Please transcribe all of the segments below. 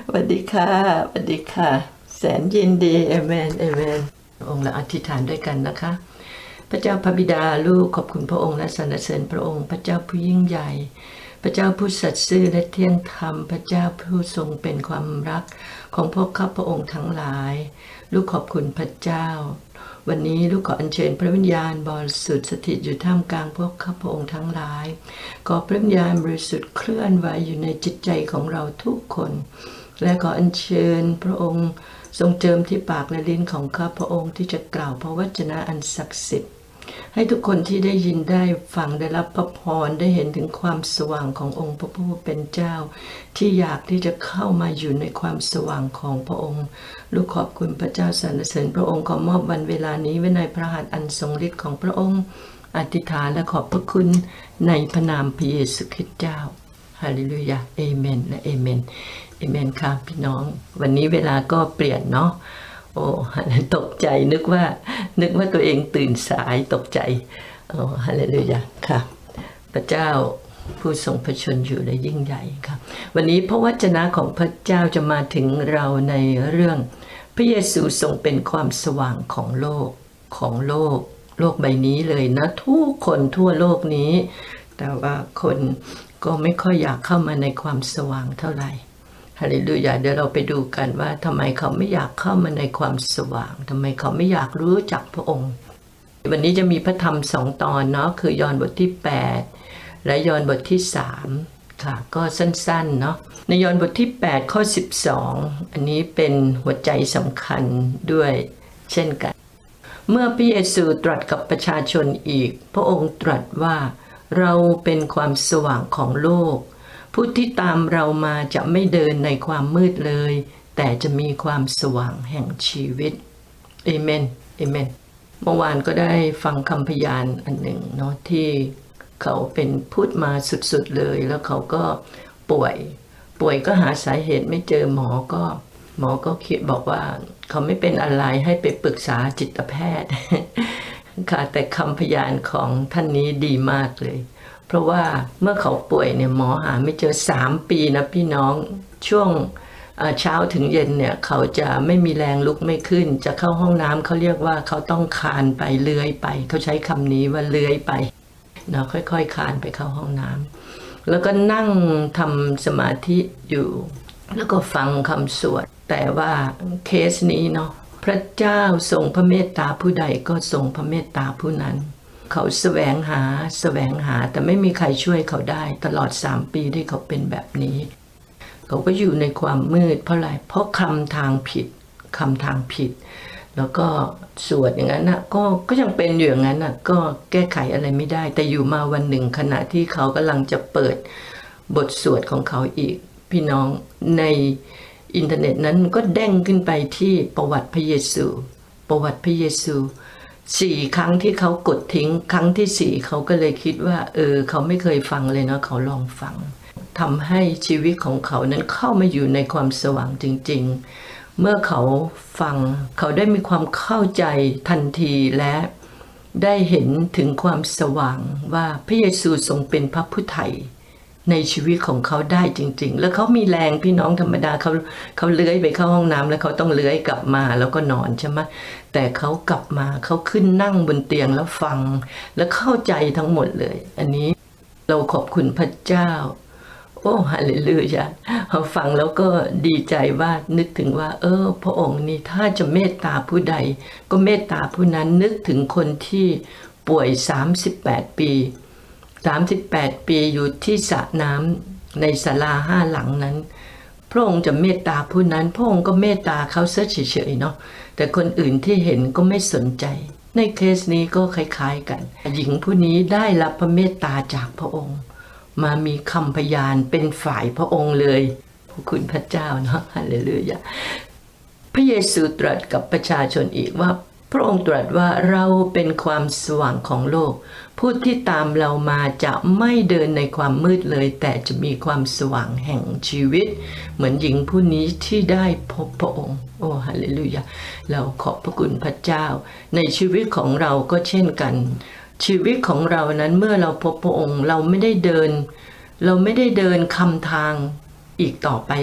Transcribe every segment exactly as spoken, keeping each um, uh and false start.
สวัสดีค่ะสวัสดีค่ะแสนยินดีเอเมนเอเมนองค์ละอธิษฐานด้วยกันนะคะพระเจ้าพระบิดาลูกขอบคุณพระองค์และสรรเสริญพระองค์พระเจ้าผู้ยิ่งใหญ่พระเจ้าผู้สัตย์ซื่อและเที่ยงธรรมพระเจ้าผู้ทรงเป็นความรักของพวกข้าพระองค์ทั้งหลายลูกขอบคุณพระเจ้าวันนี้ลูกขออัญเชิญพระวิญญาณบริสุทธิ์สถิตอยู่ท่ามกลางพวกข้าพระองค์ทั้งหลายขอพระวิญญาณบริสุทธิ์เคลื่อนไหวอยู่ในจิตใจของเราทุกคนและขออัญเชิญพระองค์ทรงเจิมที่ปากและลิ้นของข้าพระองค์ที่จะกล่าวพระวจนะอันศักดิ์สิทธิ์ให้ทุกคนที่ได้ยินได้ฟังได้รับพระพรได้เห็นถึงความสว่างขององค์พระผู้เป็นเจ้าที่อยากที่จะเข้ามาอยู่ในความสว่างของพระองค์ลูกขอบคุณพระเจ้าสรรเสริญพระองค์ขอมอบวันเวลานี้ไว้ในพระหัตถ์อันทรงฤทธิ์ของพระองค์อธิษฐานและขอบพระคุณในพระนามพระเยซูคริสต์เจ้าฮาเลลูยาเอเมนและเอเมนเอเมนค่ะพี่น้องวันนี้เวลาก็เปลี่ยนเนาะโอ้ตกใจนึกว่านึกว่าตัวเองตื่นสายตกใจโอ้ฮาเลลูยาค่ะพระเจ้าผู้ทรงพระชนอยู่และยิ่งใหญ่ครับวันนี้พระวจนะของพระเจ้าจะมาถึงเราในเรื่องพระเยซูทรงเป็นความสว่างของโลกของโลกโลกใบนี้เลยนะทุกคนทั่วโลกนี้แต่ว่าคนก็ไม่ค่อยอยากเข้ามาในความสว่างเท่าไหร่ฮาเลลูยาเดี๋ยวเราไปดูกันว่าทำไมเขาไม่อยากเข้ามาในความสว่างทำไมเขาไม่อยากรู้จักพระองค์วันนี้จะมีพระธรรมสองตอนเนาะคือยอห์นบทที่แปดและยอห์นบทที่สามค่ะก็สั้นๆเนาะในยอห์นบทที่แปดข้อสิบสองอันนี้เป็นหัวใจสำคัญด้วยเช่นกันเมื่อพระเยซูตรัสกับประชาชนอีกพระองค์ตรัสว่าเราเป็นความสว่างของโลกผู้ที่ตามเรามาจะไม่เดินในความมืดเลยแต่จะมีความสว่างแห่งชีวิตเอเมนเอเมนเมื่อวานก็ได้ฟังคำพยานอันหนึ่งเนาะที่เขาเป็นพูดมาสุดๆเลยแล้วเขาก็ป่วยป่วยก็หาสาเหตุไม่เจอหมอก็หมอก็คิดบอกว่าเขาไม่เป็นอะไรให้ไปปรึกษาจิตแพทย์ค่ะแต่คำพยานของท่านนี้ดีมากเลยเพราะว่าเมื่อเขาป่วยเนี่ยหมอหาไม่เจอสามปีนะพี่น้องช่วงเช้าถึงเย็นเนี่ยเขาจะไม่มีแรงลุกไม่ขึ้นจะเข้าห้องน้ำเขาเรียกว่าเขาต้องคลานไปเลื้อยไปเขาใช้คำนี้ว่าเลื้อยไปเนาะค่อยๆคลานไปเข้าห้องน้ำแล้วก็นั่งทำสมาธิอยู่แล้วก็ฟังคำสวดแต่ว่าเคสนี้เนาะพระเจ้าทรงพระเมตตาผู้ใดก็ทรงพระเมตตาผู้นั้นเขาแสวงหาแสวงหาแต่ไม่มีใครช่วยเขาได้ตลอดสามปีที่เขาเป็นแบบนี้เขาก็อยู่ในความมืดเพราะอะไรเพราะคำทางผิดคำทางผิดแล้วก็สวดอย่างนั้นนะก็ก็ยังเป็นอยู่อย่างนั้นนะก็แก้ไขอะไรไม่ได้แต่อยู่มาวันหนึ่งขณะที่เขากำลังจะเปิดบทสวดของเขาอีกพี่น้องในอินเทอร์เน็ตนั้นก็เด้งขึ้นไปที่ประวัติพระเยซูประวัติพระเยซูสี่ครั้งที่เขากดทิ้งครั้งที่สี่เขาก็เลยคิดว่าเออเขาไม่เคยฟังเลยเนาะเขาลองฟังทำให้ชีวิตของเขานั้นเข้ามาอยู่ในความสว่างจริงๆเมื่อเขาฟังเขาได้มีความเข้าใจทันทีและได้เห็นถึงความสว่างว่าพระเยซูทรงเป็นพระผู้ไถ่ในชีวิตของเขาได้จริงๆแล้วเขามีแรงพี่น้องธรรมดาเขาเขาเลื้อยไปเข้าห้องน้ำแล้วเขาต้องเลื้อยกลับมาแล้วก็นอนใช่ไหมแต่เขากลับมาเขาขึ้นนั่งบนเตียงแล้วฟังแล้วเข้าใจทั้งหมดเลยอันนี้เราขอบคุณพระเจ้าโอ้ฮาเลลูยาพอฟังแล้วก็ดีใจว่านึกถึงว่าเออพระองค์นี่ถ้าจะเมตตาผู้ใดก็เมตตาผู้นั้นนึกถึงคนที่ป่วยสามสิบแปดปีสามสิบแปดปีอยู่ที่สระน้ำในศาลาห้าหลังนั้นพระองค์จะเมตตาผู้นั้นพระองค์ก็เมตตาเขาเฉยๆเนาะแต่คนอื่นที่เห็นก็ไม่สนใจในเคสนี้ก็คล้ายๆกันหญิงผู้นี้ได้รับพระเมตตาจากพระองค์มามีคำพยานเป็นฝ่ายพระองค์เลยขอบคุณพระเจ้าเนาะฮาเลลูยาพระเยซูตรัสกับประชาชนอีกว่าพระองค์ตรัสว่าเราเป็นความสว่างของโลกผู้ที่ตามเรามาจะไม่เดินในความมืดเลยแต่จะมีความสว่างแห่งชีวิตเหมือนหญิงผู้นี้ที่ได้พบพระองค์โอ้ฮาเลลูยาเราขอบพระคุณพระเจ้าในชีวิตของเราก็เช่นกันชีวิตของเรานั้นเมื่อเราพบพระองค์เราไม่ได้เดินเราไม่ได้เดินคำทางอีกต่อไปแล้ว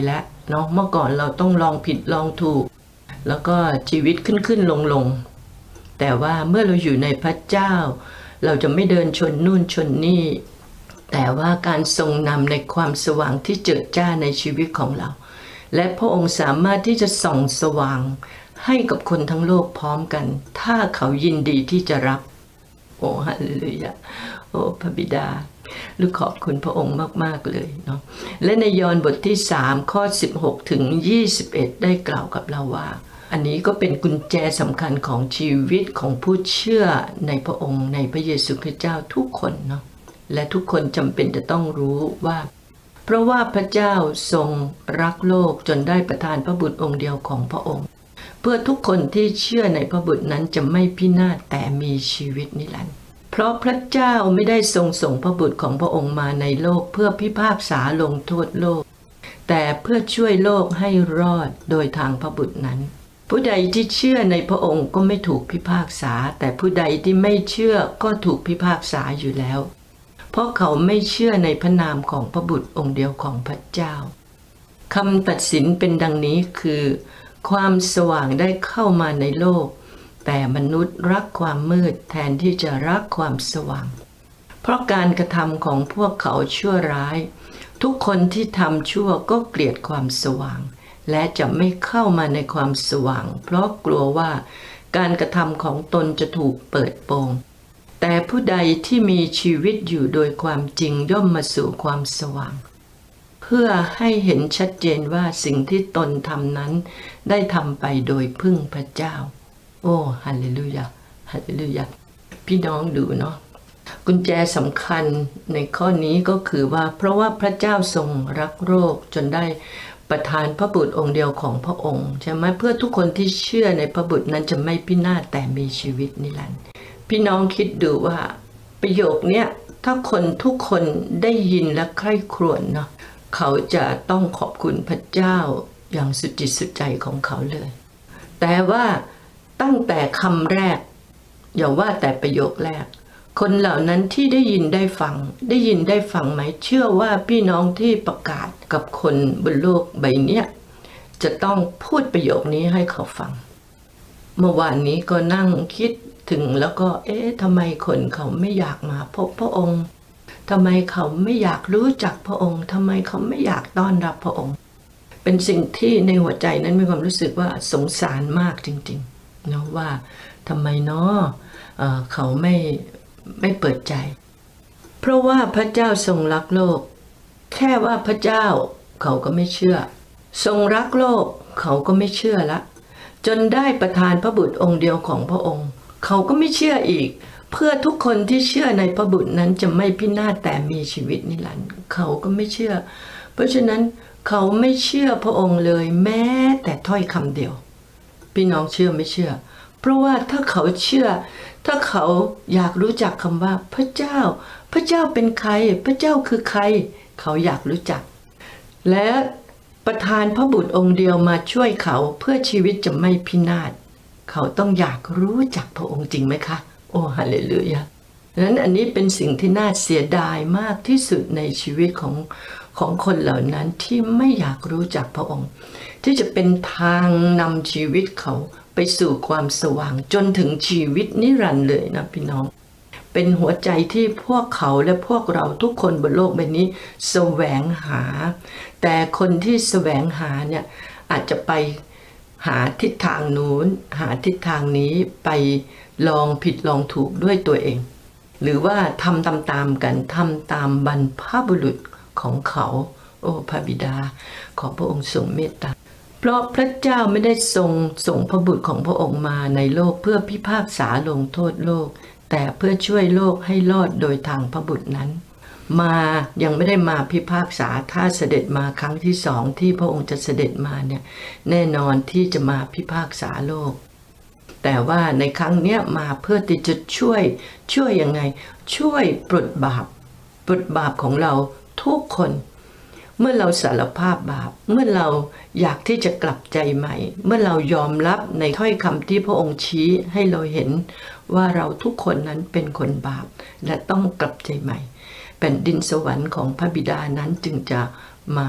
เนาะเมื่อก่อนเราต้องลองผิดลองถูกแล้วก็ชีวิตขึ้นขึ้นลงลงแต่ว่าเมื่อเราอยู่ในพระเจ้าเราจะไม่เดินชนนู่นชนนี่แต่ว่าการทรงนำในความสว่างที่เจิดจ้าในชีวิตของเราและพระองค์สามารถที่จะส่องสว่างให้กับคนทั้งโลกพร้อมกันถ้าเขายินดีที่จะรับโอ้ฮาเลลูยาโอ้พระบิดาลูกขอบคุณพระองค์มากๆเลยเนาะและในยอห์นบทที่สามข้อสิบหกถึงยี่สิบเอ็ดได้กล่าวกับเราว่าอันนี้ก็เป็นกุญแจสำคัญของชีวิตของผู้เชื่อในพระองค์ในพระเยซูคริสต์เจ้าทุกคนเนาะและทุกคนจำเป็นจะต้องรู้ว่าเพราะว่าพระเจ้าทรงรักโลกจนได้ประทานพระบุตรองค์เดียวของพระองค์เพื่อทุกคนที่เชื่อในพระบุตรนั้นจะไม่พินาศแต่มีชีวิตนิรันดร์เพราะพระเจ้าไม่ได้ทรงส่งพระบุตรของพระองค์มาในโลกเพื่อพิพากษาลงโทษโลกแต่เพื่อช่วยโลกให้รอดโดยทางพระบุตรนั้นผู้ใดที่เชื่อในพระองค์ก็ไม่ถูกพิพากษาแต่ผู้ใดที่ไม่เชื่อก็ถูกพิพากษาอยู่แล้วเพราะเขาไม่เชื่อในพระนามของพระบุตรองค์เดียวของพระเจ้าคำตัดสินเป็นดังนี้คือความสว่างได้เข้ามาในโลกแต่มนุษย์รักความมืดแทนที่จะรักความสว่างเพราะการกระทำของพวกเขาชั่วร้ายทุกคนที่ทำชั่วก็เกลียดความสว่างและจะไม่เข้ามาในความสว่างเพราะกลัวว่าการกระทำของตนจะถูกเปิดโปงแต่ผู้ใดที่มีชีวิตอยู่โดยความจริงย่อมมาสู่ความสว่างเพื่อให้เห็นชัดเจนว่าสิ่งที่ตนทำนั้นได้ทำไปโดยพึ่งพระเจ้าโอ้ฮาเลลูยาฮาเลลูยาพี่น้องดูเนาะกุญแจสำคัญในข้อนี้ก็คือว่าเพราะว่าพระเจ้าทรงรักโลกจนได้ประทานพระบุตรองค์เดียวของพระองค์ใช่ไหมเพื่อทุกคนที่เชื่อในพระบุตรนั้นจะไม่พินาศแต่มีชีวิตนิรันดร์พี่น้องคิดดูว่าประโยคเนี้ยถ้าคนทุกคนได้ยินและใคร่ครวญเนาะเขาจะต้องขอบคุณพระเจ้าอย่างสุดจิตสุดใจของเขาเลยแต่ว่าตั้งแต่คำแรกอย่าว่าแต่ประโยคแรกคนเหล่านั้นที่ได้ยินได้ฟังได้ยินได้ฟังไหมเชื่อว่าพี่น้องที่ประกาศกับคนบนโลกใบนี้จะต้องพูดประโยคนี้ให้เขาฟังเมื่อวานนี้ก็นั่งคิดถึงแล้วก็เอ๊ะทำไมคนเขาไม่อยากมาพบพระองค์ทำไมเขาไม่อยากรู้จักพระองค์ทำไมเขาไม่อยากต้อนรับพระองค์เป็นสิ่งที่ในหัวใจนั้นมีความรู้สึกว่าสงสารมากจริงๆเนาะว่าทำไมเนาะเอ่อเขาไม่ไม่เปิดใจเพราะว่าพระเจ้าทรงรักโลกแค่ว่าพระเจ้าเขาก็ไม่เชื่อทรงรักโลกเขาก็ไม่เชื่อละจนได้ประทานพระบุตรองค์เดียวของพระองค์เขาก็ไม่เชื่ออีกเพื่อทุกคนที่เชื่อในพระบุตรนั้นจะไม่พินาศแต่มีชีวิตนิรันดร์เขาก็ไม่เชื่อเพราะฉะนั้นเขาไม่เชื่อพระองค์เลยแม้แต่ถ้อยคำเดียวพี่น้องเชื่อไม่เชื่อเพราะว่าถ้าเขาเชื่อถ้าเขาอยากรู้จักคำว่าพระเจ้าพระเจ้าเป็นใครพระเจ้าคือใครเขาอยากรู้จักและประทานพระบุตรองค์เดียวมาช่วยเขาเพื่อชีวิตจะไม่พินาศเขาต้องอยากรู้จักพระองค์จริงไหมคะโอ้ฮาเลลูยาดังนั้นอันนี้เป็นสิ่งที่น่าเสียดายมากที่สุดในชีวิตของของคนเหล่านั้นที่ไม่อยากรู้จักพระองค์ที่จะเป็นทางนำชีวิตเขาไปสู่ความสว่างจนถึงชีวิตนิรันดร์เลยนะพี่น้องเป็นหัวใจที่พวกเขาและพวกเราทุกคนบนโลกใบนี้แสวงหาแต่คนที่แสวงหาเนี่ยอาจจะไปหาทิศทางนู้นหาทิศทางนี้ไปลองผิดลองถูกด้วยตัวเองหรือว่าทำตามๆกันทำตามบรรพบุรุษของเขาโอ้พระบิดาขอพระองค์ทรงเมตตาเพราะพระเจ้าไม่ได้ทรงส่งพระบุตรของพระองค์มาในโลกเพื่อพิพากษาลงโทษโลกแต่เพื่อช่วยโลกให้รอดโดยทางพระบุตรนั้นมายังไม่ได้มาพิพากษาถ้าเสด็จมาครั้งที่สองที่พระองค์จะเสด็จมาเนี่ยแน่นอนที่จะมาพิพากษาโลกแต่ว่าในครั้งนี้มาเพื่อที่จะช่วยช่วยยังไงช่วยปลดบาปปลดบาปของเราทุกคนเมื่อเราสารภาพบาปเมื่อเราอยากที่จะกลับใจใหม่เมื่อเรายอมรับในถ้อยคำที่พระองค์ชี้ให้เราเห็นว่าเราทุกคนนั้นเป็นคนบาปและต้องกลับใจใหม่แผ่นดินสวรรค์ของพระบิดานั้นจึงจะมา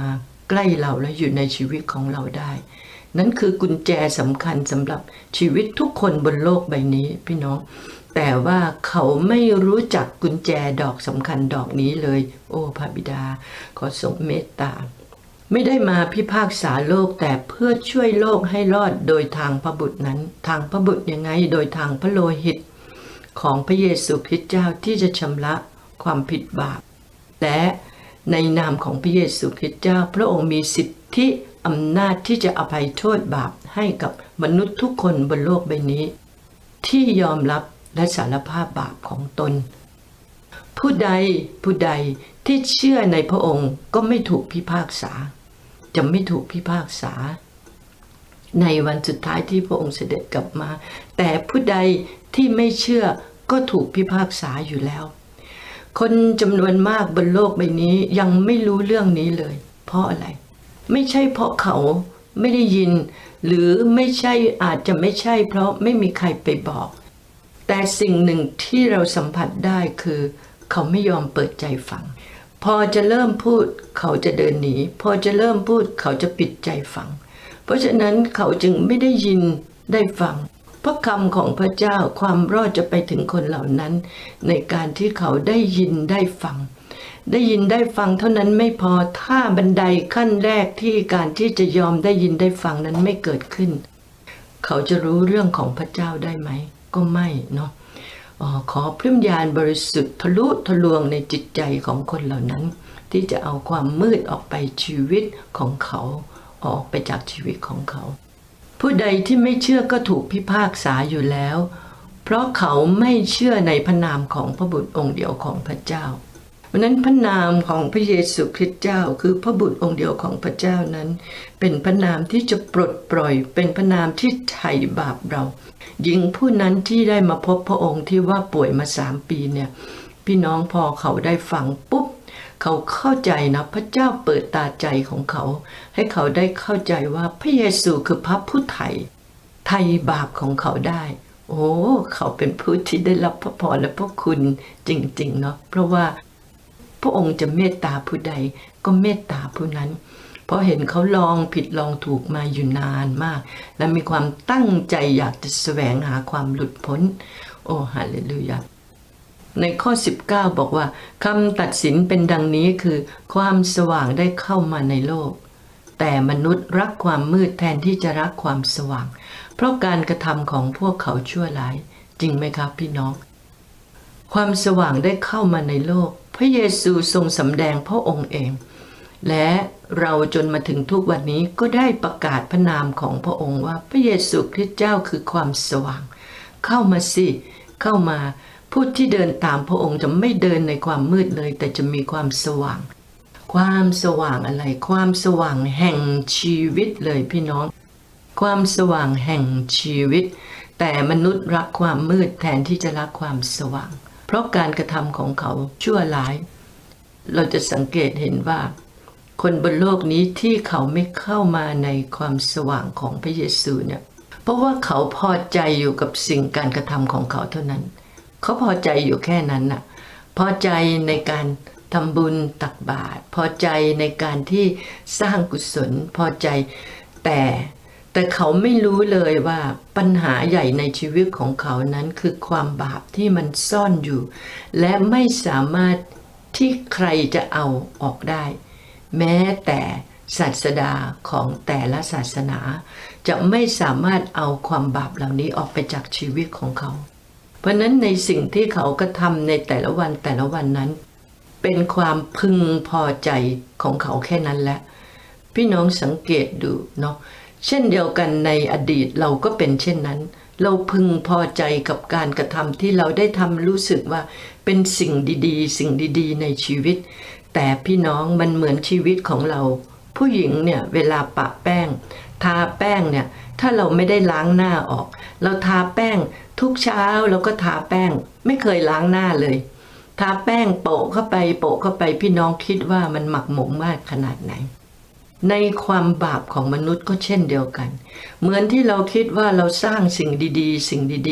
ใกล้เราและอยู่ในชีวิตของเราได้นั่นคือกุญแจสำคัญสำหรับชีวิตทุกคนบนโลกใบนี้พี่น้องแต่ว่าเขาไม่รู้จักกุญแจดอกสำคัญดอกนี้เลยโอ้พระบิดาขอทรงเมตตาไม่ได้มาพิพากษาโลกแต่เพื่อช่วยโลกให้รอดโดยทางพระบุตรนั้นทางพระบุตรยังไงโดยทางพระโลหิตของพระเยซูคริสต์เจ้าที่จะชำระความผิดบาปและในนามของพระเยซูคริสต์เจ้าพระองค์มีสิทธิอำนาจที่จะอภัยโทษบาปให้กับมนุษย์ทุกคนบนโลกใบนี้ที่ยอมรับและสารภาพบาปของตนผู้ใดผู้ใดที่เชื่อในพระองค์ก็ไม่ถูกพิพากษาจะไม่ถูกพิพากษาในวันสุดท้ายที่พระองค์เสด็จกลับมาแต่ผู้ใดที่ไม่เชื่อก็ถูกพิพากษาอยู่แล้วคนจำนวนมากบนโลกใบนี้ยังไม่รู้เรื่องนี้เลยเพราะอะไรไม่ใช่เพราะเขาไม่ได้ยินหรือไม่ใช่อาจจะไม่ใช่เพราะไม่มีใครไปบอกแต่สิ่งหนึ่งที่เราสัมผัสได้คือเขาไม่ยอมเปิดใจฟังพอจะเริ่มพูดเขาจะเดินหนีพอจะเริ่มพูดเขาจะปิดใจฟังเพราะฉะนั้นเขาจึงไม่ได้ยินได้ฟังพระคำของพระเจ้าความรอดจะไปถึงคนเหล่านั้นในการที่เขาได้ยินได้ฟังได้ยินได้ฟังเท่านั้นไม่พอถ้าบันไดขั้นแรกที่การที่จะยอมได้ยินได้ฟังนั้นไม่เกิดขึ้นเขาจะรู้เรื่องของพระเจ้าได้ไหมก็ไม่เนาะอ๋อขอพระวิญญาณบริสุทธิ์ทะลุทะลวงในจิตใจของคนเหล่านั้นที่จะเอาความมืดออกไปชีวิตของเขาออกไปจากชีวิตของเขาผู้ใดที่ไม่เชื่อก็ถูกพิพากษาอยู่แล้วเพราะเขาไม่เชื่อในพระนามของพระบุตรองค์เดียวของพระเจ้าเพราะนั้นพระนามของพระเยซูคริสต์เจ้าคือพระบุตรองค์เดียวของพระเจ้านั้นเป็นพระนามที่จะปลดปล่อยเป็นพระนามที่ไถ่บาปเราหญิงผู้นั้นที่ได้มาพบพระองค์ที่ว่าป่วยมาสามปีเนี่ยพี่น้องพอเขาได้ฟังปุ๊บเขาเข้าใจนะพระเจ้าเปิดตาใจของเขาให้เขาได้เข้าใจว่าพระเยซูคือพระผู้ไถ่ไถ่บาปของเขาได้โอ้เขาเป็นผู้ที่ได้รับพระพรและพระคุณจริงๆเนาะเพราะว่าพระองค์จะเมตตาผู้ใดก็เมตตาผู้นั้นเพราะเห็นเขาลองผิดลองถูกมาอยู่นานมากและมีความตั้งใจอยากจะแสวงหาความหลุดพ้นโอ้ฮาเลลูยาในข้อสิบเก้าบอกว่าคำตัดสินเป็นดังนี้คือความสว่างได้เข้ามาในโลกแต่มนุษย์รักความมืดแทนที่จะรักความสว่างเพราะการกระทำของพวกเขาชั่วร้ายจริงไหมครับพี่น้องความสว่างได้เข้ามาในโลกพระเยซูทรงสำแดงพระองค์เองและเราจนมาถึงทุกวันนี้ก็ได้ประกาศพระนามของพระองค์ว่าพระเยซูคริสต์เจ้าคือความสว่างเข้ามาสิเข้ามาผู้ที่เดินตามพระองค์จะไม่เดินในความมืดเลยแต่จะมีความสว่างความสว่างอะไรความสว่างแห่งชีวิตเลยพี่น้องความสว่างแห่งชีวิตแต่มนุษย์รักความมืดแทนที่จะรักความสว่างเพราะการกระทำของเขาชั่วร้ายเราจะสังเกตเห็นว่าคนบนโลกนี้ที่เขาไม่เข้ามาในความสว่างของพระเยซูเนี่ยเพราะว่าเขาพอใจอยู่กับสิ่งการกระทำของเขาเท่านั้นเขาพอใจอยู่แค่นั้นน่ะพอใจในการทำบุญตักบาตรพอใจในการที่สร้างกุศลพอใจแต่แต่เขาไม่รู้เลยว่าปัญหาใหญ่ในชีวิตของเขานั้นคือความบาปที่มันซ่อนอยู่และไม่สามารถที่ใครจะเอาออกได้แม้แต่ศาสดาของแต่ละศาสนาจะไม่สามารถเอาความบาปเหล่านี้ออกไปจากชีวิตของเขาเพราะนั้นในสิ่งที่เขากระทำในแต่ละวันแต่ละวันนั้นเป็นความพึงพอใจของเขาแค่นั้นแหละพี่น้องสังเกตดูเนาะเช่นเดียวกันในอดีตเราก็เป็นเช่นนั้นเราพึงพอใจกับการกระทำที่เราได้ทำรู้สึกว่าเป็นสิ่งดีๆสิ่งดีๆในชีวิตแต่พี่น้องมันเหมือนชีวิตของเราผู้หญิงเนี่ยเวลาปะแป้งทาแป้งเนี่ยถ้าเราไม่ได้ล้างหน้าออกเราทาแป้งทุกเช้าเราก็ทาแป้งไม่เคยล้างหน้าเลยทาแป้งโปะเข้าไปโปะเข้าไปพี่น้องคิดว่ามันหมักหมมมากขนาดไหนในความบาปของมนุษย์ก็เช่นเดียวกันเหมือนที่เราคิดว่าเราสร้างสิ่งดีๆสิ่งดีๆ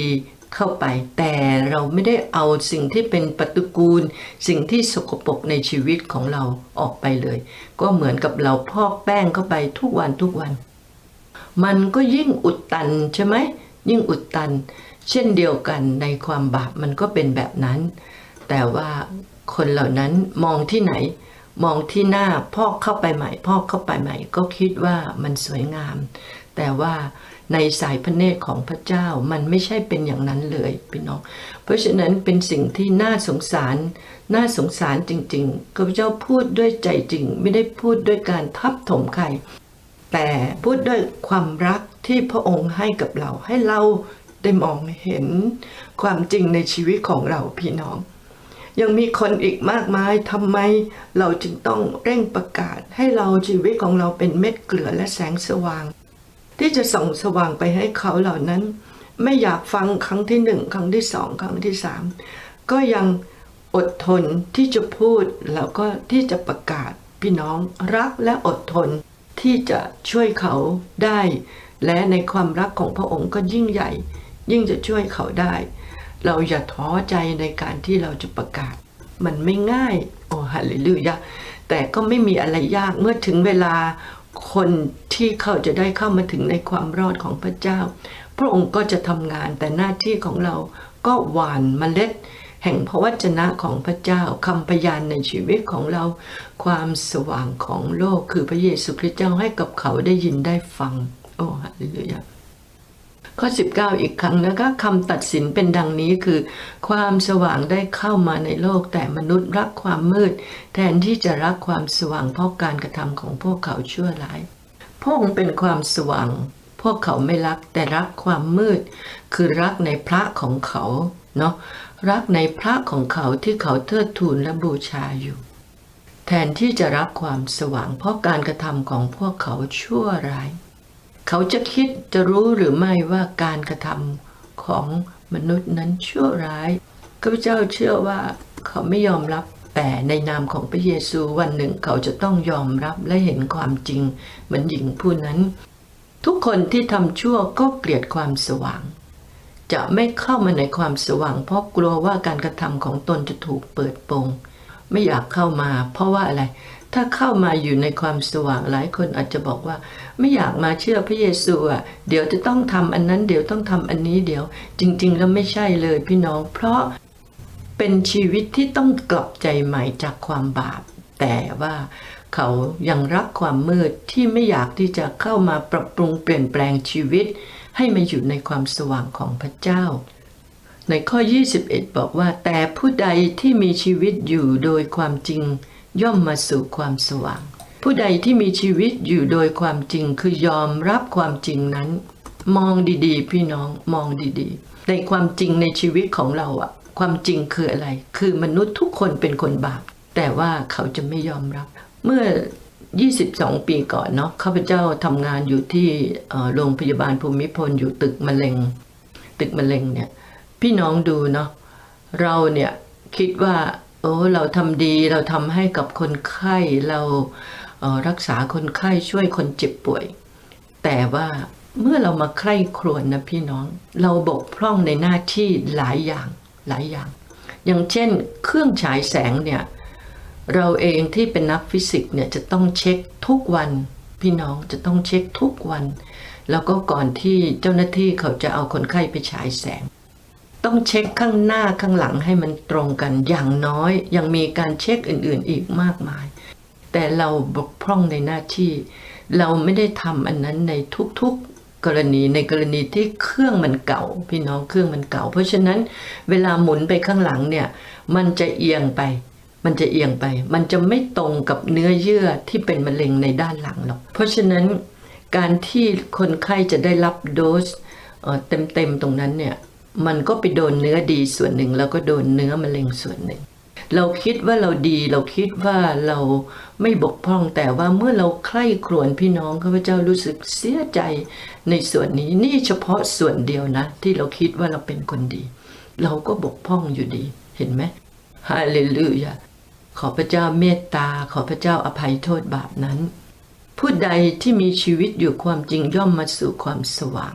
เข้าไปแต่เราไม่ได้เอาสิ่งที่เป็นปฏิกูลสิ่งที่สกปรกในชีวิตของเราออกไปเลยก็เหมือนกับเราพอกแป้งเข้าไปทุกวันทุกวันมันก็ยิ่งอุดตันใช่ไหมยิ่งอุดตันเช่นเดียวกันในความบาปมันก็เป็นแบบนั้นแต่ว่าคนเหล่านั้นมองที่ไหนมองที่หน้าพอกเข้าไปใหม่พอกเข้าไปใหม่ก็คิดว่ามันสวยงามแต่ว่าในสายพระเนตรของพระเจ้ามันไม่ใช่เป็นอย่างนั้นเลยพี่น้องเพราะฉะนั้นเป็นสิ่งที่น่าสงสารน่าสงสารจริงๆข้าพเจ้าพูดด้วยใจจริงไม่ได้พูดด้วยการทับถมใครแต่พูดด้วยความรักที่พระองค์ให้กับเราให้เราได้มองเห็นความจริงในชีวิตของเราพี่น้องยังมีคนอีกมากมายทำไมเราจึงต้องเร่งประกาศให้เราชีวิตของเราเป็นเม็ดเกลือและแสงสว่างที่จะส่องสว่างไปให้เขาเหล่านั้นไม่อยากฟังครั้งที่หนึ่งครั้งที่สองครั้งที่สามก็ยังอดทนที่จะพูดแล้วก็ที่จะประกาศพี่น้องรักและอดทนที่จะช่วยเขาได้และในความรักของพระองค์ก็ยิ่งใหญ่ยิ่งจะช่วยเขาได้เราอย่าท้อใจในการที่เราจะประกาศมันไม่ง่ายโอ้ฮาเลลูยาแต่ก็ไม่มีอะไรยากเมื่อถึงเวลาคนที่เขาจะได้เข้ามาถึงในความรอดของพระเจ้าพระองค์ก็จะทำงานแต่หน้าที่ของเราก็หว่านเมล็ดแห่งพระวจนะของพระเจ้าคำพยานในชีวิตของเราความสว่างของโลกคือพระเยซูคริสต์เจ้าให้กับเขาได้ยินได้ฟังโอ้ฮาเลลูยาข้อสิบเก้าอีกครั้งนะคะคำตัดสินเป็นดังนี้คือความสว่างได้เข้ามาในโลกแต่มนุษย์รักความมืดแทนที่จะรักความสว่างเพราะการกระทำของพวกเขาชั่วร้ายพระองค์เป็นความสว่างพวกเขาไม่รักแต่รักความมืดคือรักในพระของเขาเนาะรักในพระของเขาที่เขาเทิดทูนและบูชาอยู่แทนที่จะรักความสว่างเพราะการกระทำของพวกเขาชั่วร้ายเขาจะคิดจะรู้หรือไม่ว่าการกระทำของมนุษย์นั้นชั่วร้ายข้าพเจ้าเชื่อว่าเขาไม่ยอมรับแต่ในนามของพระเยซูวันหนึ่งเขาจะต้องยอมรับและเห็นความจริงเหมือนหญิงผู้นั้นทุกคนที่ทำชั่วก็เกลียดความสว่างจะไม่เข้ามาในความสว่างเพราะกลัวว่าการกระทำของตนจะถูกเปิดโปงไม่อยากเข้ามาเพราะว่าอะไรถ้าเข้ามาอยู่ในความสว่างหลายคนอาจจะบอกว่าไม่อยากมาเชื่อพระเยซูอ่ะเดี๋ยวจะต้องทำอันนั้นเดี๋ยวต้องทำอันนี้เดี๋ยวจริงๆแล้วไม่ใช่เลยพี่น้องเพราะเป็นชีวิตที่ต้องกลับใจใหม่จากความบาปแต่ว่าเขายังรักความมืดที่ไม่อยากที่จะเข้ามาปรับปรุงเปลี่ยนแปลงชีวิตให้มาอยู่ในความสว่างของพระเจ้าในข้อยี่สิบเอ็ดบอกว่าแต่ผู้ใดที่มีชีวิตอยู่โดยความจริงย่อมมาสู่ความสว่างผู้ใดที่มีชีวิตอยู่โดยความจริงคือยอมรับความจริงนั้นมองดีๆพี่น้องมองดีๆในความจริงในชีวิตของเราอะความจริงคืออะไรคือมนุษย์ทุกคนเป็นคนบาปแต่ว่าเขาจะไม่ยอมรับเมื่อยี่สิบสองปีก่อนเนาะข้าพเจ้าทำงานอยู่ที่โรงพยาบาลภูมิพลอยู่ตึกมะเร็งตึกมะเร็งเนี่ยพี่น้องดูเนาะเราเนี่ยคิดว่าโอ้เราทำดีเราทำให้กับคนไข้เราเอ่อรักษาคนไข้ช่วยคนเจ็บป่วยแต่ว่าเมื่อเรามาใคร่ครวญนะพี่น้องเราบกพร่องในหน้าที่หลายอย่างหลายอย่างอย่างเช่นเครื่องฉายแสงเนี่ยเราเองที่เป็นนักฟิสิกส์เนี่ยจะต้องเช็คทุกวันพี่น้องจะต้องเช็คทุกวันแล้วก็ก่อนที่เจ้าหน้าที่เขาจะเอาคนไข้ไปฉายแสงต้องเช็คข้างหน้าข้างหลังให้มันตรงกันอย่างน้อยยังมีการเช็คอื่นๆอีกมากมายแต่เราบกพร่องในหน้าที่เราไม่ได้ทำอันนั้นในทุกๆกรณีในกรณีที่เครื่องมันเก่าพี่น้องเครื่องมันเก่าเพราะฉะนั้นเวลาหมุนไปข้างหลังเนี่ยมันจะเอียงไปมันจะเอียงไปมันจะไม่ตรงกับเนื้อเยื่อที่เป็นมะเร็งในด้านหลังหรอกเพราะฉะนั้นการที่คนไข้จะได้รับโดสเต็มๆตรงนั้นเนี่ยมันก็ไปโดนเนื้อดีส่วนหนึ่งแล้วก็โดนเนื้อมะเร็งส่วนหนึ่งเราคิดว่าเราดีเราคิดว่าเราไม่บกพร่องแต่ว่าเมื่อเราใคร่ครวญพี่น้องข้าพเจ้ารู้สึกเสียใจในส่วนนี้นี่เฉพาะส่วนเดียวนะที่เราคิดว่าเราเป็นคนดีเราก็บกพร่องอยู่ดีเห็นไหมฮาเลลูยาขอพระเจ้าเมตตาขอพระเจ้าอภัยโทษบาปนั้นผู้ใดที่มีชีวิตอยู่ความจริงย่อมมาสู่ความสว่าง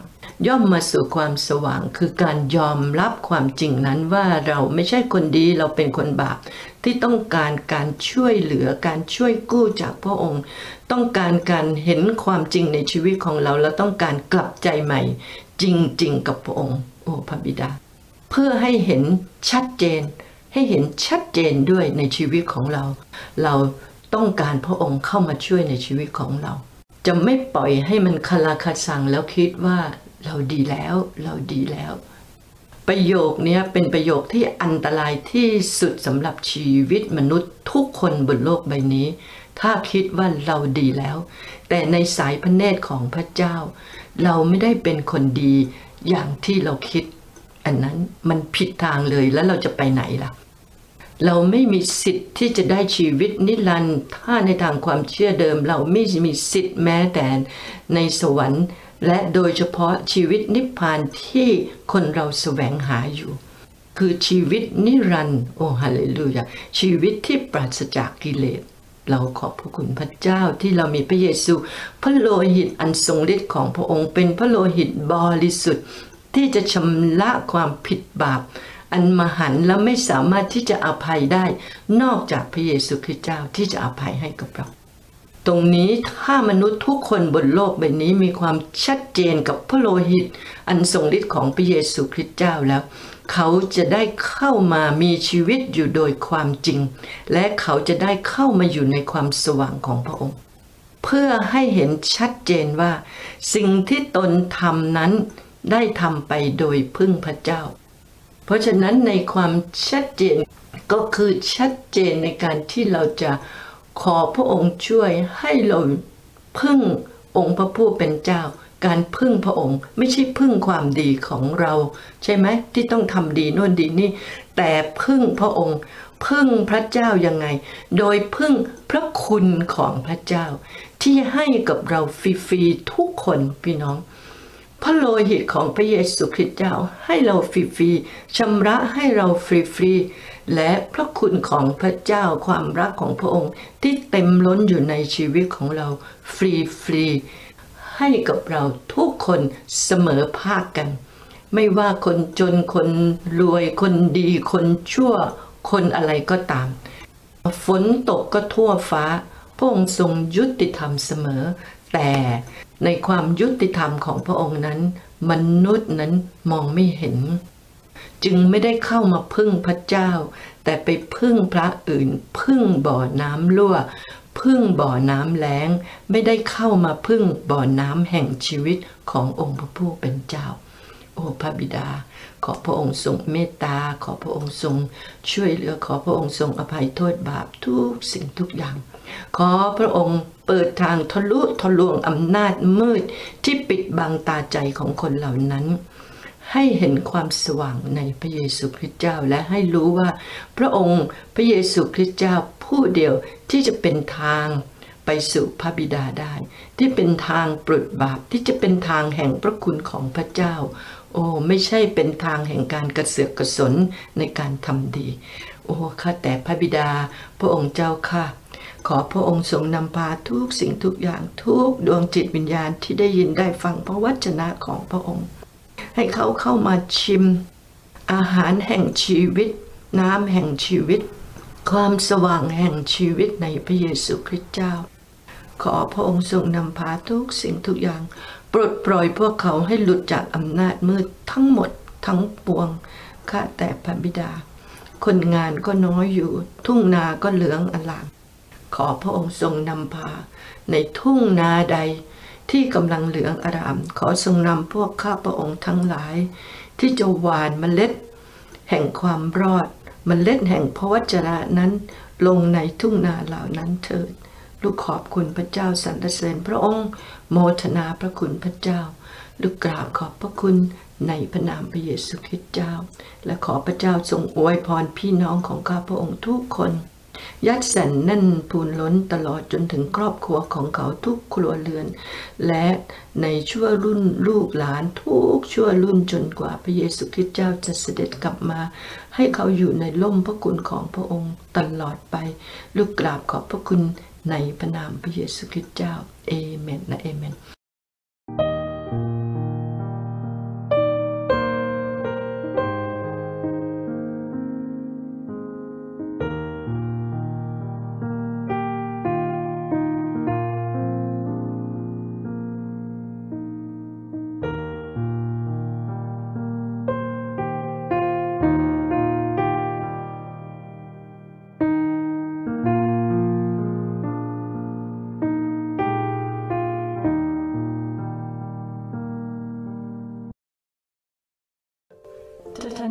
ย่อมมาสู่ความสว่างคือการยอมรับความจริงนั้นว่าเราไม่ใช่คนดีเราเป็นคนบาปที่ต้องการการช่วยเหลือการช่วยกู้จากพระองค์ต้องการการเห็นความจริงในชีวิตของเราและต้องการกลับใจใหม่จริงๆกับพระองค์โอ้พระบิดาเพื่อให้เห็นชัดเจนให้เห็นชัดเจนด้วยในชีวิตของเราเราต้องการพระองค์เข้ามาช่วยในชีวิตของเราจะไม่ปล่อยให้มันคลาคาซังแล้วคิดว่าเราดีแล้วเราดีแล้วประโยคนี้เป็นประโยคที่อันตรายที่สุดสำหรับชีวิตมนุษย์ทุกคนบนโลกใบนี้ถ้าคิดว่าเราดีแล้วแต่ในสายพระเนตรของพระเจ้าเราไม่ได้เป็นคนดีอย่างที่เราคิดอันนั้นมันผิดทางเลยแล้วเราจะไปไหนล่ะเราไม่มีสิทธิ์ที่จะได้ชีวิตนิรันดร์ถ้าในทางความเชื่อเดิมเราไม่มีสิทธิ์แม้แต่ในสวรรค์และโดยเฉพาะชีวิตนิพพานที่คนเราแสวงหาอยู่คือชีวิตนิรันดร์โอ้ฮาเลลูยาชีวิตที่ปราศจากกิเลสเราขอบพระคุณพระเจ้าที่เรามีพระเยซูพระโลหิตอันทรงฤทธิ์ของพระองค์เป็นพระโลหิตบริสุทธิ์ที่จะชำระความผิดบาปอันมหันต์และไม่สามารถที่จะอภัยได้นอกจากพระเยซูคริสต์เจ้าที่จะอภัยให้กับเราตรงนี้ถ้ามนุษย์ทุกคนบนโลกใบนี้มีความชัดเจนกับพระโลหิตอันทรงฤทธิ์ของพระเยซูคริสต์เจ้าแล้วเขาจะได้เข้ามามีชีวิตอยู่โดยความจริงและเขาจะได้เข้ามาอยู่ในความสว่างของพระองค์เพื่อให้เห็นชัดเจนว่าสิ่งที่ตนทำนั้นได้ทำไปโดยพึ่งพระเจ้าเพราะฉะนั้นในความชัดเจนก็คือชัดเจนในการที่เราจะขอพระองค์ช่วยให้เราพึ่งองค์พระผู้เป็นเจ้าการพึ่งพระองค์ไม่ใช่พึ่งความดีของเราใช่ไหมที่ต้องทำดีโน่นดีนี่แต่พึ่งพระองค์พึ่งพระเจ้ายังไงโดยพึ่งพระคุณของพระเจ้าที่ให้กับเราฟรีๆทุกคนพี่น้องพระโลหิตของพระเยซูคริสต์เจ้าให้เราฟรีๆชำระให้เราฟรีๆและพระคุณของพระเจ้าความรักของพระองค์ที่เต็มล้นอยู่ในชีวิตของเราฟรีๆให้กับเราทุกคนเสมอภาคกันไม่ว่าคนจนคนรวยคนดีคนชั่วคนอะไรก็ตามฝนตกก็ทั่วฟ้าพระองค์ทรงยุติธรรมเสมอแต่ในความยุติธรรมของพระองค์นั้นมนุษย์นั้นมองไม่เห็นจึงไม่ได้เข้ามาพึ่งพระเจ้าแต่ไปพึ่งพระอื่นพึ่งบ่อน้ำรั่วพึ่งบ่อน้ำแล้งไม่ได้เข้ามาพึ่งบ่อน้ำแห่งชีวิตขององค์พระผู้เป็นเจ้าโอ้พระบิดาขอพระองค์ทรงเมตตาขอพระองค์ทรงช่วยเหลือขอพระองค์ทรงอภัยโทษบาปทุกสิ่งทุกอย่างขอพระองค์เปิดทางทะลุทะลวงอำนาจมืดที่ปิดบังตาใจของคนเหล่านั้นให้เห็นความสว่างในพระเยซูคริสต์เจ้าและให้รู้ว่าพระองค์พระเยซูคริสต์เจ้าผู้เดียวที่จะเป็นทางไปสู่พระบิดาได้ที่เป็นทางปลดบาปที่จะเป็นทางแห่งพระคุณของพระเจ้าโอ้ไม่ใช่เป็นทางแห่งการกระเสือกกระสนในการทำดีโอ้ข้าแต่พระบิดาพระองค์เจ้าค่ะขอพระองค์ทรงนำพาทุกสิ่งทุกอย่างทุกดวงจิตวิญญาณที่ได้ยินได้ฟังพระวจนะของพระองค์ให้เขาเข้ามาชิมอาหารแห่งชีวิตน้ำแห่งชีวิตความสว่างแห่งชีวิตในพระเยซูคริสต์เจ้าขอพระองค์ทรงนำพาทุกสิ่งทุกอย่างปลดปล่อยพวกเขาให้หลุดจากอำนาจมืดทั้งหมดทั้งปวงข้าแต่พระบิดาคนงานก็น้อยอยู่ทุ่งนาก็เหลืองอลามขอพระองค์ทรงนำพาในทุ่งนาใดที่กำลังเหลืองอารามขอทรงนำพวกข้าพระองค์ทั้งหลายที่จะหว่านเมล็ดแห่งความรอดเมล็ดแห่งพระวจนะนั้นลงในทุ่งนาเหล่านั้นเถิดลูกขอบคุณพระเจ้าสรรเสริญพระองค์โมทนาพระคุณพระเจ้าลูกกราบขอบพระคุณในพระนามพระเยซูคริสต์เจ้าและขอพระเจ้าทรงอวยพรพี่น้องของข้าพระองค์ทุกคนยัดแส่นแน่นพูนล้นตลอดจนถึงครอบครัวของเขาทุกครัวเรือนและในชั่วรุ่นลูกหลานทุกชั่วรุ่นจนกว่าพระเยซูคริสต์เจ้าจะเสด็จกลับมาให้เขาอยู่ในร่มพระคุณของพระองค์ตลอดไปลูกกราบขอบพระคุณในพระนามพระเยซูคริสต์เจ้าเอเมนและเอเมน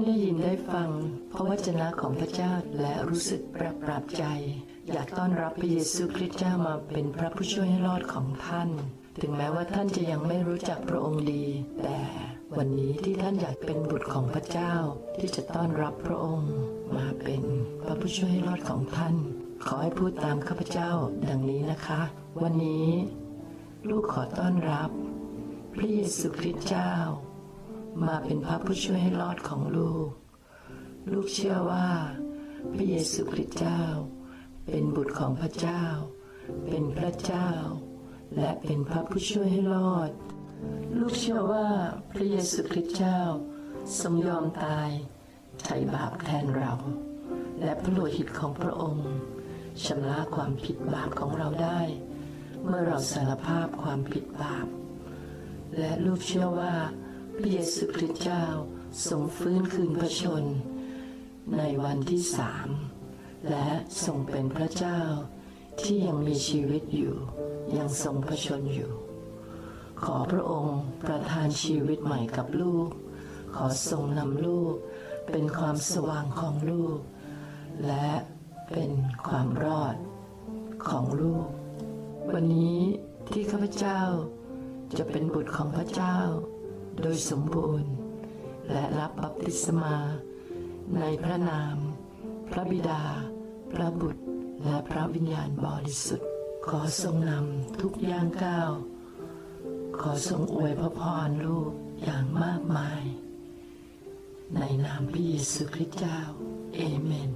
ได้ยินได้ฟังพระวจนะของพระเจ้าและรู้สึกปรับปรับใจอยากต้อนรับพระเยซูคริสต์เจ้ามาเป็นพระผู้ช่วยให้รอดของท่านถึงแม้ว่าท่านจะยังไม่รู้จักพระองค์ดีแต่วันนี้ที่ท่านอยากเป็นบุตรของพระเจ้าที่จะต้อนรับพระองค์มาเป็นพระผู้ช่วยให้รอดของท่านขอให้พูดตามข้าพเจ้าดังนี้นะคะวันนี้ลูกขอต้อนรับพระเยซูคริสต์เจ้ามาเป็นพระผู้ช่วยให้รอดของลูกลูกเชื่อว่าพระเยซูคริสต์เจ้าเป็นบุตรของพระเจ้าเป็นพระเจ้าและเป็นพระผู้ช่วยให้รอดลูกเชื่อว่าพระเยซูคริสต์เจ้าทรงยอมตายไถ่บาปแทนเราและพระโลหิตของพระองค์ชำระความผิดบาปของเราได้เมื่อเราสารภาพความผิดบาปและลูกเชื่อว่าพระเยซูคริสต์เจ้าทรงฟื้นคืนพระชนในวันที่สามและทรงเป็นพระเจ้าที่ยังมีชีวิตอยู่ยังทรงพระชนอยู่ขอพระองค์ประทานชีวิตใหม่กับลูกขอทรงนำลูกเป็นความสว่างของลูกและเป็นความรอดของลูกวันนี้ที่ข้าพเจ้าจะเป็นบุตรของพระเจ้าโดยสมบูรณ์และรับบัพติศมาในพระนามพระบิดาพระบุตรและพระวิญญาณบริสุทธิ์ขอทรงนำทุกย่างก้าวขอทรงอวยพระพรลูกอย่างมากมายในนามพระเยซูคริสต์เจ้าเอเมน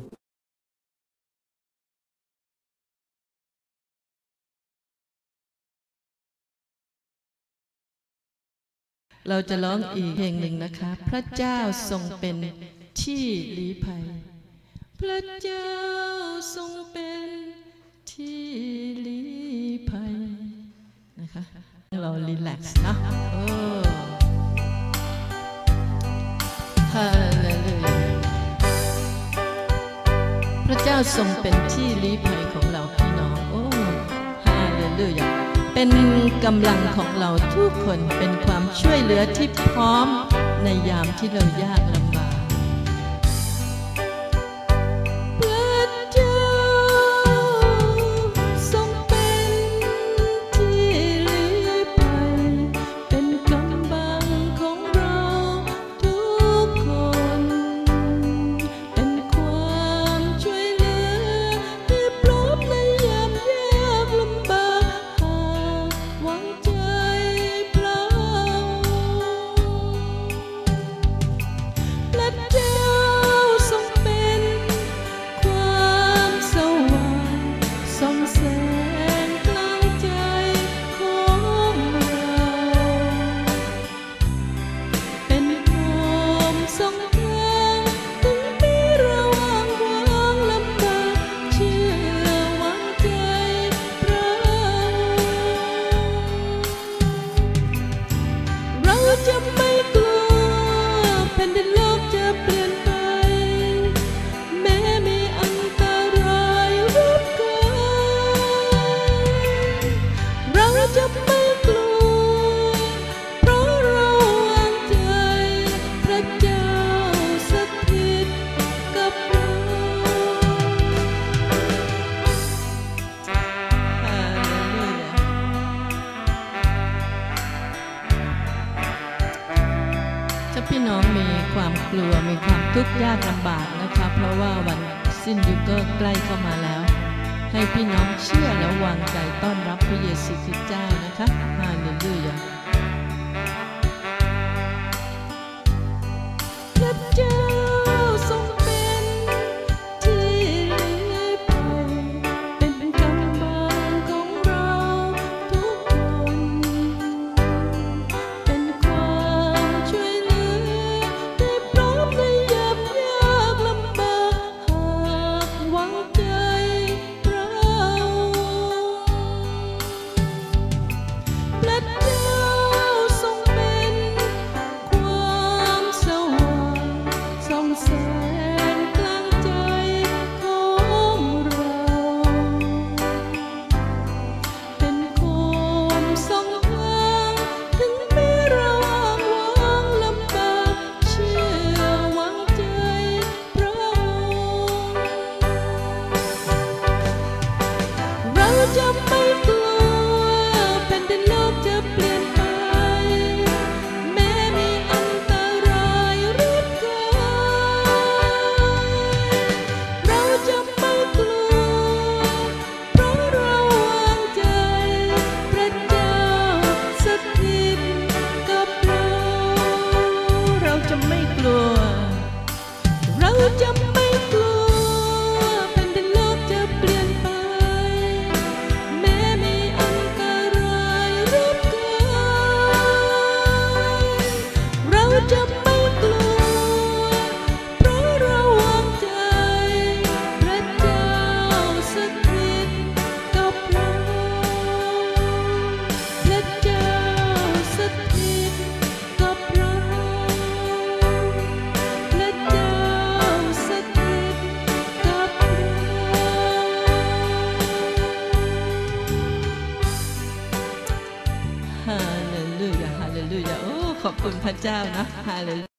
เราจะร้องอีกเพลงหนึ่งนะคะพระเจ้าทรงเป็นที่ลี้ภัยพระเจ้าทรงเป็นที่ลี้ภัยนะคะเรารีแลกซ์นะโอ้ฮาเลลูยาพระเจ้าทรงเป็นที่ลี้ภัยของเราพี่น้องโอ้ฮาเลลูยาเป็นกำลังของเราทุกคนเป็นความช่วยเหลือที่พร้อมในยามที่เรายากลำบากพระเจ้าทรงเป็นที่ลี้ภัยเป็นกำบังของเราทุกคนเป็นความช่วยเหลือที่พร้อมในยามยากลำบากหวังใจพระพระเจ้าทรงเป็นความสว่างส่องแสงกลางใจของเราเป็นความส่องทางถึงที่เราอ้างว้างลำบากเชื่อหวังใจพระเราจะไม่กลัวแผ่นดินโลกจะเปลี่ยนไปแม้มีอันตรายรบกวนเราจะไม่กลัวเพราะเราวางใจพระเจ้าสถิตกับเราฮาเลลูยาถ้าพี่น้องมีความกลัวมีความทุกข์ยากลำบากนะคะเพราะว่าวันสิ้นยุคก็ใกล้เข้ามาแล้วให้พี่น้องเชื่อและวางใจต้อนรับพระเยซูคริสต์เจ้านะคะฮาเลลูยาพระเจ้าทรงเป็นที่ลี้ภัยเป็นกำบังของเราทุกคนเป็นความช่วยเหลือที่พร้อมในยามยากลำบากหากหวังใจเราฮาเลลูยาฮาเลลูยาโอ้ขอบคุณพระเจ้านะฮาเลลู